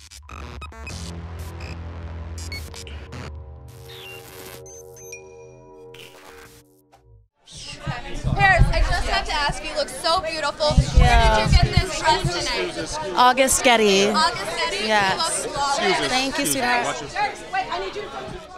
Paris, I just have to ask you look so beautiful. Where did you get this dress tonight? August Getty. August Getty? Yes. You look flawless. Thank you, sweetheart. Paris, wait, I need you to